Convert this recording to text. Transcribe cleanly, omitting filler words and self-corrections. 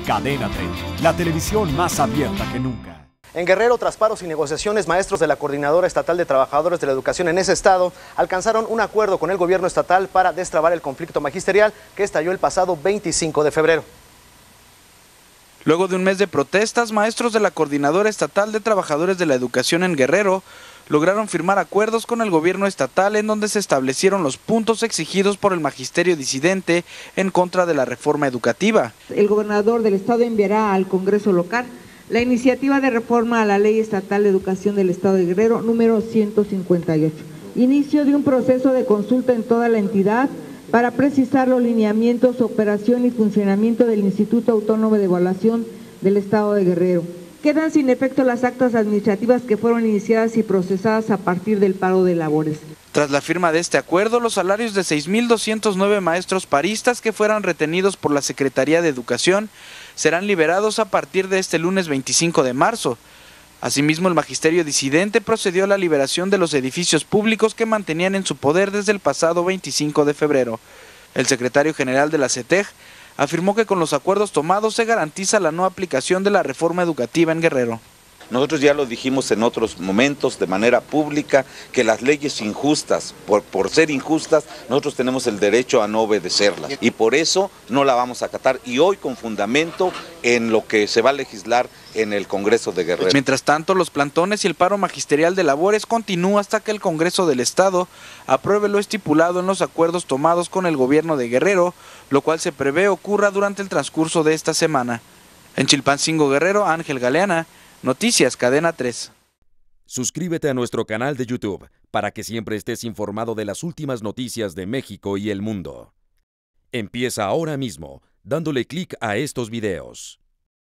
Cadena 30, la televisión más abierta que nunca. En Guerrero, tras paros y negociaciones, maestros de la Coordinadora Estatal de Trabajadores de la Educación en ese estado alcanzaron un acuerdo con el gobierno estatal para destrabar el conflicto magisterial que estalló el pasado 25 de febrero. Luego de un mes de protestas, maestros de la Coordinadora Estatal de Trabajadores de la Educación en Guerrero lograron firmar acuerdos con el gobierno estatal en donde se establecieron los puntos exigidos por el magisterio disidente en contra de la reforma educativa. El gobernador del estado enviará al Congreso local la iniciativa de reforma a la Ley Estatal de Educación del Estado de Guerrero número 158, inicio de un proceso de consulta en toda la entidad para precisar los lineamientos, operación y funcionamiento del Instituto Autónomo de Evaluación del Estado de Guerrero. Quedan sin efecto las actas administrativas que fueron iniciadas y procesadas a partir del paro de labores. Tras la firma de este acuerdo, los salarios de 6.209 maestros paristas que fueran retenidos por la Secretaría de Educación serán liberados a partir de este lunes 25 de marzo. Asimismo, el magisterio disidente procedió a la liberación de los edificios públicos que mantenían en su poder desde el pasado 25 de febrero. El secretario general de la CETEG afirmó que con los acuerdos tomados se garantiza la no aplicación de la reforma educativa en Guerrero. Nosotros ya lo dijimos en otros momentos de manera pública que las leyes injustas, por ser injustas, nosotros tenemos el derecho a no obedecerlas y por eso no la vamos a acatar y hoy con fundamento en lo que se va a legislar en el Congreso de Guerrero. Mientras tanto, los plantones y el paro magisterial de labores continúa hasta que el Congreso del Estado apruebe lo estipulado en los acuerdos tomados con el gobierno de Guerrero, lo cual se prevé ocurra durante el transcurso de esta semana. En Chilpancingo, Guerrero, Ángel Galeana, Noticias Cadena 3. Suscríbete a nuestro canal de YouTube para que siempre estés informado de las últimas noticias de México y el mundo. Empieza ahora mismo dándole clic a estos videos.